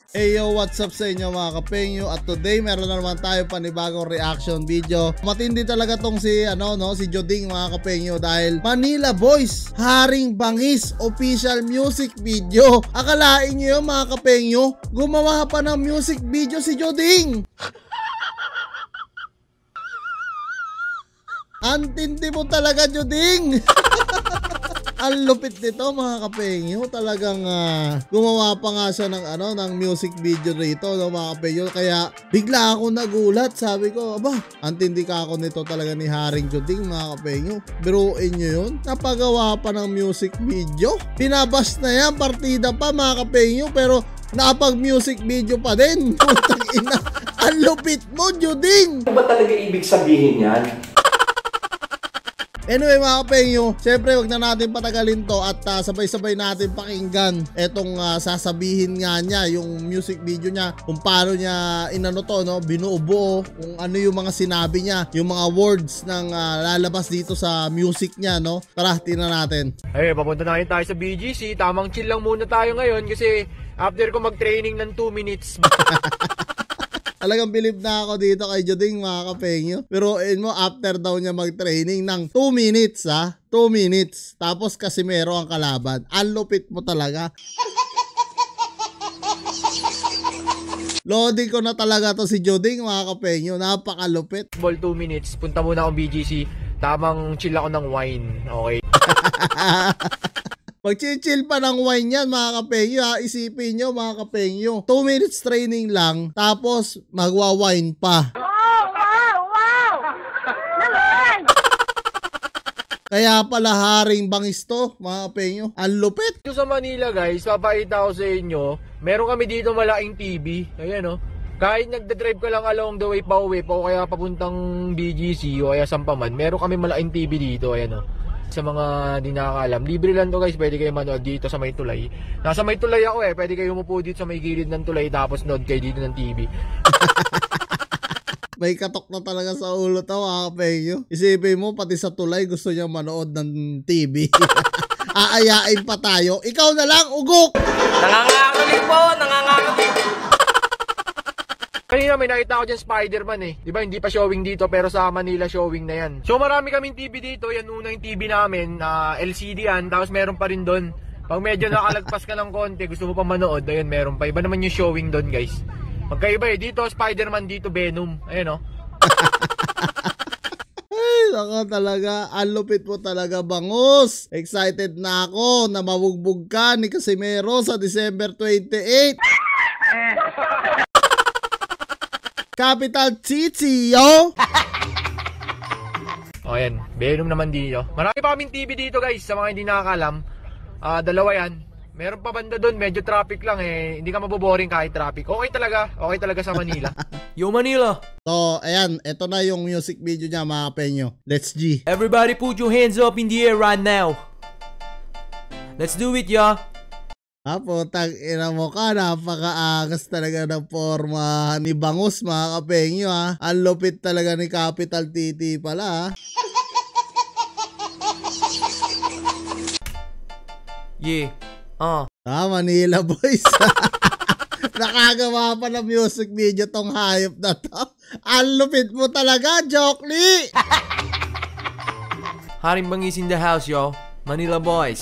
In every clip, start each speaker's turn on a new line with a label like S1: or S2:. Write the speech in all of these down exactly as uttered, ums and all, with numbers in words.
S1: Hey yo, what's up sa inyo mga kapengyo? At today meron na naman tayo panibagong reaction video. Matindi talaga tong si ano no, si Joding mga kapengyo dahil Manila Boys, Haring Bangis official music video. Akalain niyo yun mga kapengyo, gumawa pa ng music video si Joding. Antindi mo talaga, Joding. Ang lupit nito mga kapengyo. Talagang uh, gumawa pa nga siya ng ano ng music video rito no, mga kapengyo. Kaya bigla ako nagulat. Sabi ko, aba, antindi ka ako nito talaga ni Haring Joding mga kapengyo. Biruin nyo yun. Napagawa pa ng music video. Pinabas na yan, partida pa mga kapengyo. Pero napag music video pa din. Putang ina. Ang lupit mo, Joding.
S2: Ano ba talaga ibig sabihin yan?
S1: Anyway mga kapengyo, syempre wag na natin patagalin to at uh, sabay-sabay natin pakinggan etong uh, sasabihin nga niya, yung music video niya, kung paano niya inano to, no, binuubuo, kung ano yung mga sinabi niya, yung mga words ng uh, lalabas dito sa music niya, no. Tara, tingnan natin.
S3: Ay, papunta na tayo sa B G C. Tamang chill lang muna tayo ngayon kasi after ko mag-training ng two minutes.
S1: Talagang believe na ako dito kay Joding mga kapengyo. Pero in mo, after daw niya mag-training ng two minutes ha. two minutes. Tapos Casimero ang kalaban. Ang lupit mo talaga. Loading ko na talaga to si Joding mga kapengyo. Napakalupit.
S3: Ball two minutes. Punta muna akong B G C. Tamang chill ako ng wine. Okay.
S1: Mag-chill pa ng wine yan mga kapengyo ha. Isipin nyo mga kapengyo, two minutes training lang, tapos magwa-wine pa.
S4: Wow! Wow! Wow! Naman!
S1: Kaya pala Haring Bangis to mga kapengyo. Ang lupit.
S3: Dito sa Manila guys, papakita ko sa inyo, meron kami dito malaking T V. Ayan o. Kahit nagdadrive ka lang along the way pa uwi pa o kaya papuntang B G C o kaya Sampaman, meron kami malaking T V dito. Ayan o. Sa mga di nakakaalam, libre lang to guys, pwede kayo manood dito sa may tulay. Nasa may tulay ako eh, pwede kayo umupo dito sa may gilid ng tulay tapos nood kayo dito ng T V.
S1: May katok na talaga sa ulo to mga kapengyo. Isipin mo, pati sa tulay gusto niya manood ng T V. Aayain pa tayo. Ikaw na lang, ugok!
S3: Nangangakali po, nangangakali. Kanina may nakita ko dyan Spider-Man eh. Diba hindi pa showing dito pero sa Manila showing na yan. So marami kaming T V dito. Yan una yung T V namin. Uh, L C D yan. Tapos meron pa rin doon. Pag medyo nakalagpas ka ng konti, gusto mo pa manood, ayun meron pa. Iba naman yung showing doon guys. Magkaiba eh. Dito Spider-Man, dito Venom. Ayun o. Oh.
S1: Ay, naka talaga. Ang lupit mo talaga, bangus. Excited na ako na mabugbog ka ni Casimero sa December twenty-eighth. Capital City, yo!
S3: O yan, Venom naman dito. Marami pa kaming T V dito guys, sa mga hindi nakakalam. Uh, dalawa yan. Meron pa banda doon, medyo traffic lang eh. Hindi ka maboboring kahit traffic. Okay talaga, okay talaga sa Manila. Yo Manila!
S1: So, ayan, ito na yung music video niya mga penyo. Let's G.
S5: Everybody put your hands up in the air right now. Let's do it, ya!
S1: Ah, putang ina mo ka, napakaangas talaga ng forma ni Bangus mga kapengyo ha. Ang lupit talaga ni Capital T T pala ha.
S5: Yeah, ah. Uh.
S1: Ah, Manila Boys. Nakagawa pa ng music video tong hayop na to. Ang lupit mo talaga, Jokely.
S5: Haring Bangis in the house, yo. Manila Boys.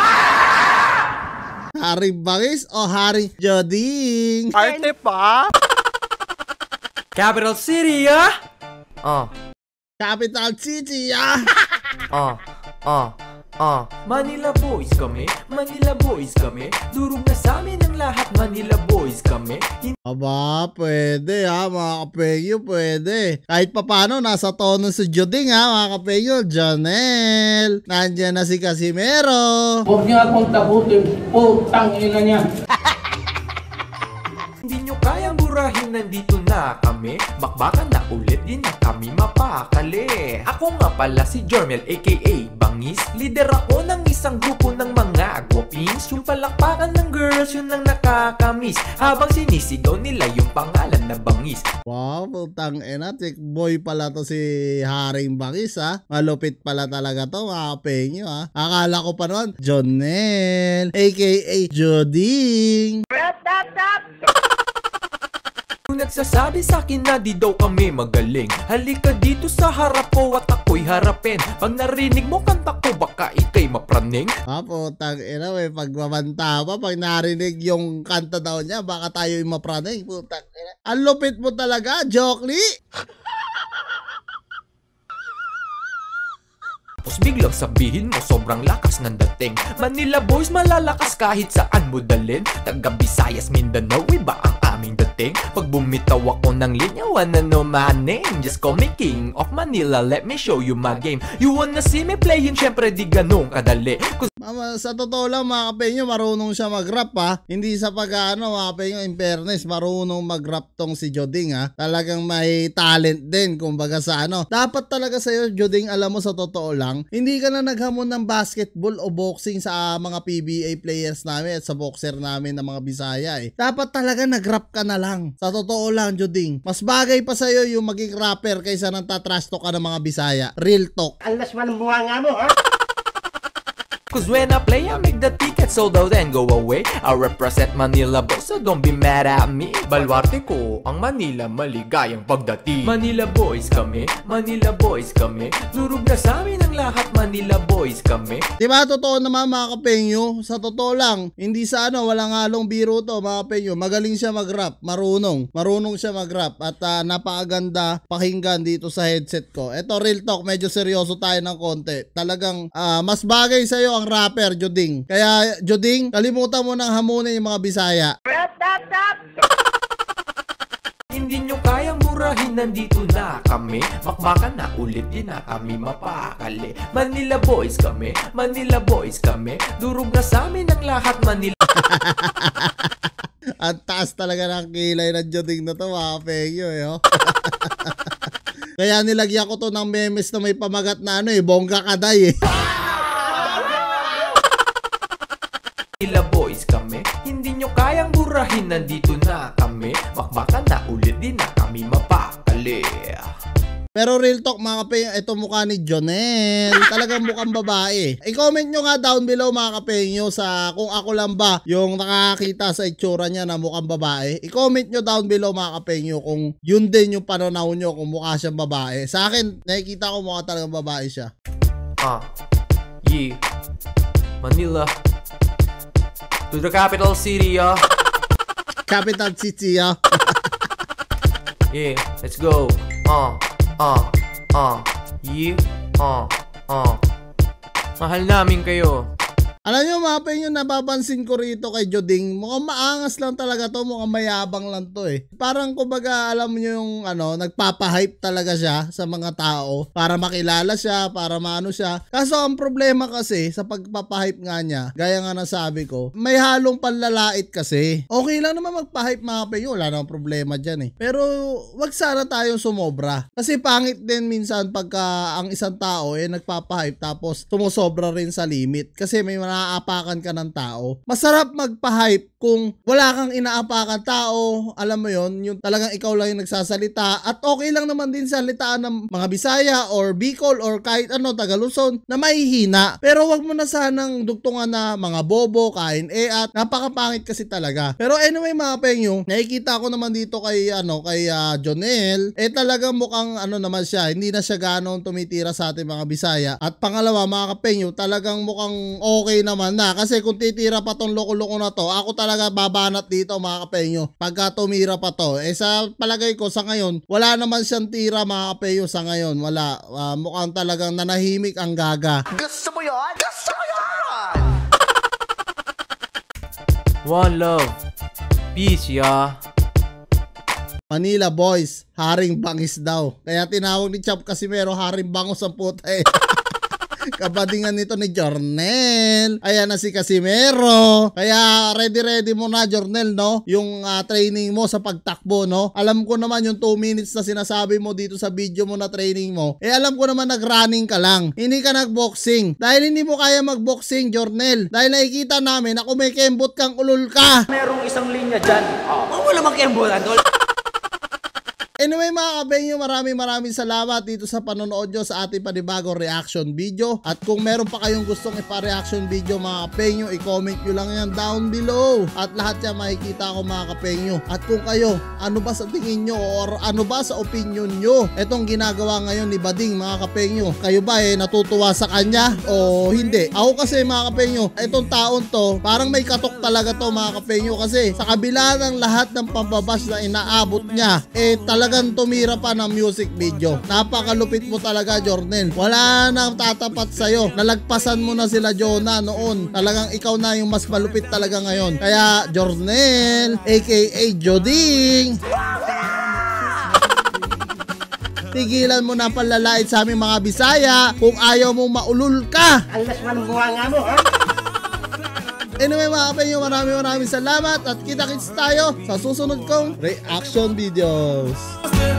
S1: Haring Bangis o Haring Joding?
S3: Arte pa?
S5: Capital City, ya! Ah.
S1: Capital City, ya!
S5: Ah. Ah. Ah. Manila Boys kami, Manila Boys kami. Durog na sa amin ang lahat, Manila Boys kami.
S1: Aba, pwede ha, mga kapengyo, pwede. Kahit pa paano, nasa tono si Joding ha, mga kapengyo. Janelle, nandyan na si Casimero.
S6: Huwag niyo akong takutin, putang ina niya.
S5: Hindi nyo kayang burahin na nandito na kami. Bakbakan na ulit, di na kami mapakali. Ako nga pala si Jermel aka Bangis. Leader ako ng isang grupo ng mga guwapings. Yung palakpakan ng girls, yun ang nakakamiss. Habang sinisigaw nila yung pangalan na Bangis.
S1: Wow, putang ina, chick boy pala to si Haring Bangis ha. Malupit pala talaga to, mga kapengyo ha. Akala ko pa noon, Jonel aka Joding.
S5: Kung nagsasabi sa akin na di daw kami magaling, halika dito sa harap ko at ako'y harapin. Pag narinig mo kanta ko, baka ikay mapraning.
S1: Ah, putang ina, may pagmamanta pa. Pag narinig yung kanta daw niya, baka tayo yung mapraning. Putang ina. Ang lupit mo talaga, Jokli.
S5: Tapos biglang sabihin mo sobrang lakas ng dating. Manila boys malalakas kahit saan mo dalhin. Taga Visayas, Mindanao, iba ang aming dating. Pag bumitaw ako ng linya, wanna know my name. Just call me King of Manila, let me show you my game. You wanna see me playing, syempre di ganun kadali. Cause
S1: Mama, sa totoo lang mga kapenyo, marunong siya mag-rap ha. Hindi sa pag-ano mga kapenyo, in fairness, marunong mag-rap tong si Joding ha. Talagang may talent din, kumbaga sa ano. Dapat talaga sa'yo, Joding, alam mo sa totoo lang, hindi ka na naghamon ng basketball o boxing sa mga P B A players namin at sa boxer namin ng mga Bisaya eh. Dapat talaga nag-rap ka na lang. Sa totoo lang, Joding. Mas bagay pa sa'yo yung maging rapper kaysa nang tatrash talk ka ng mga Bisaya. Real talk.
S2: Alas man ang bunga nga mo, ha?
S5: Cause when I play, I make the tickets sold out and go away. I represent Manila boys, so don't be mad at me. Baluarte ko ang Manila, maligayang pagdating. Manila boys kami, Manila boys kami. Durog na sa amin ang lahat, Manila boys kami.
S1: Diba, totoo naman mga kapenyo, sa totoo lang, hindi sa ano, walang halong biro to mga kapenyo, magaling siya mag-rap, marunong, marunong siya mag-rap at uh, napakaganda pakinggan dito sa headset ko. Eto, real talk, medyo seryoso tayo ng konti. Talagang uh, mas bagay sa'yo ang rapper, Joding. Kaya, Joding, kalimutan mo nang hamunin yung mga Bisaya.
S5: Hindi nyo kayang murahin, nandito na kami. Makmakan na ulit, di na kami mapakali. Manila boys kami, Manila boys kami. Durog na sa amin ang lahat, Manila.
S1: Ang taas talaga ng kilay ng Joding na to, mga kapengyo eh, oh. Kaya nilagyan ko to ng memes na may pamagat na ano eh, bongga kaday eh.
S5: Manila boys kami, hindi nyo kayang burahin, nandito na kami. Makbakan na ulit, di na kami mapakali.
S1: Pero real talk mga kapengyo, ito mukha ni Jonel. Talagang mukhang babae. I-comment nyo nga down below mga kapengyo sa kung ako lang ba yung nakakita sa itsura niya na mukhang babae. I-comment nyo down below mga kapengyo kung yun din yung pananaw nyo kung mukha siyang babae. Sa akin, nakikita ko mukha talagang babae siya.
S5: Ah, yeah, Manila. To the capital city, ah.
S1: Capital City, ah.
S5: Yeah, let's go. Ah, ah, ah. Yeah, ah, ah. Mahal namin kayo.
S1: Alam nyo mga kapengyo, napapansin ko rito kay Joding, mukhang maangas lang talaga to, mukhang mayabang lang to eh. Parang kumbaga alam nyo yung ano, nagpapahype talaga siya sa mga tao para makilala siya, para maano siya. Kaso ang problema kasi sa pagpapahype nga niya, gaya nga nasabi ko, may halong panlalait kasi. Okay lang naman magpahype mga kapengyo, wala namang problema dyan eh. Pero wag sana tayong sumobra. Kasi pangit din minsan pagka ang isang tao eh nagpapahype tapos tumusobra rin sa limit. Kasi may mga inaapakan ka ng tao. Masarap magpa-hype kung wala kang inaapakan tao, alam mo yon, yung talagang ikaw lang yung nagsasalita at okay lang naman din salitaan ng mga Bisaya or Bicol or kahit ano, Taga Luzon na mahihina. Pero wag mo na sanang dugtungan na mga bobo, kain eh at napakapangit kasi talaga. Pero anyway mga kapengyo, nakikita ko naman dito kay ano, kay uh, Jonel, eh talagang mukhang ano naman siya, hindi na siya ganoon tumitira sa ating mga Bisaya. At pangalawa mga kapengyo, talagang mukhang okay naman na kasi kung titira pa tong loko-loko na to, ako talaga babanat dito mga kapengyo pagka tumira pa to. Eh sa palagay ko sa ngayon, wala naman siyang tira mga kapengyo sa ngayon. Wala. Uh, mukhang talagang nanahimik ang gaga.
S2: Gusto mo yun? Gusto mo yun!
S5: One love. Peace, ya.
S1: Manila boys, Haring Bangis daw. Kaya tinawag ni Chap Casimero Haring Bangos ang puta eh. Kabadingan nito ni Jornel. Ayan na si Casimero. Kaya ready-ready mo na, Jornel, no? Yung uh, training mo sa pagtakbo, no? Alam ko naman yung two minutes na sinasabi mo dito sa video mo na training mo. Eh, alam ko naman nag-running ka lang. Hindi ka nag-boxing. Dahil hindi mo kaya mag-boxing, Jornel. Dahil nakikita namin na kung may kembot kang ulol ka.
S2: Merong isang linya dyan. Oh, wala makiyambulan, tol.
S1: Anyway mga kabenyo, maraming maraming salamat dito sa panonood nyo sa ating panibagong reaction video. At kung meron pa kayong gustong ipa-reaction video mga kapenyo, i-comment nyo lang yan down below. At lahat yan makikita ko mga kapenyo. At kung kayo, ano ba sa tingin nyo or ano ba sa opinion nyo itong ginagawa ngayon ni Bading mga kapenyo? Kayo ba eh natutuwa sa kanya o hindi? Ako kasi mga kapenyo, itong taon to, parang may katok talaga to mga kapenyo. Kasi sa kabila ng lahat ng pambabas na inaabot niya, eh talaga talagang tumira pa ng music video. Napakalupit mo talaga, Jornel. Wala nang tatapat sa'yo. Nalagpasan mo na sila Jonah noon. Talagang ikaw na yung mas malupit talaga ngayon. Kaya, Jornel, aka Joding, tigilan mo na panlalait sa aming mga Bisaya kung ayaw mong maulul ka.
S2: Ang lasman buha nga mo, ha?
S1: Anyway mga kapenyo, maraming maraming salamat at kita-kits tayo sa susunod kong reaction videos.